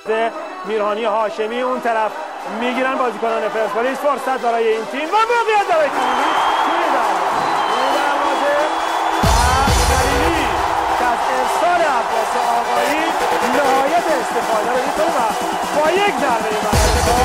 دسته میرهانی هاشمی. اون طرف میگیرن بازیکنان پرسپولیس. فرصت برای این تیم و موقعیت برای خلیلی توی دروازه و خلیلی که از ارسال عباس آقایی نهایت استفاده رو میکنه و با یک ضربه